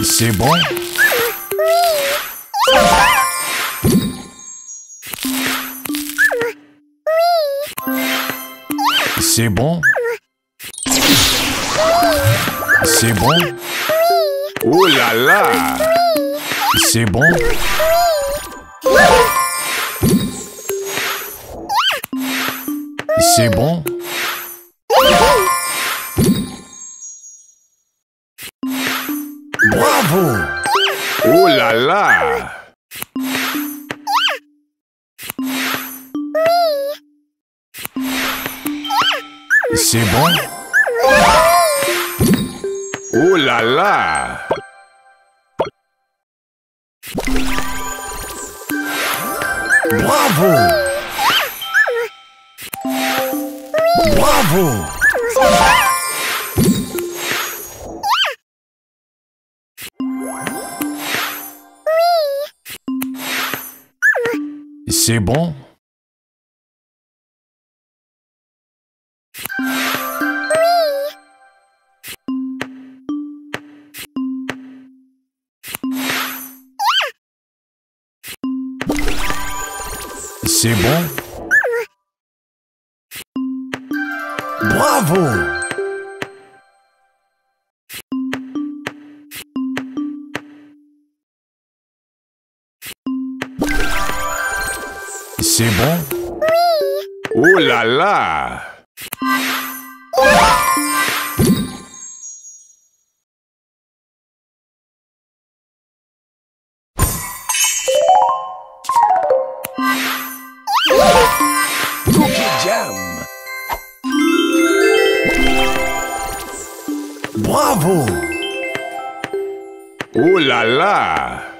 C'est bon? C'est bon? C'est bon? Oh là là! C'est bon? C'est bon? Bravo! Oh là là! C'est bon? Oh là là! Bravo! Bravo! C'est bon? C'est bon? Bravo! C'est bon? Oh là là! Cookie jam! Bravo! Oh là là!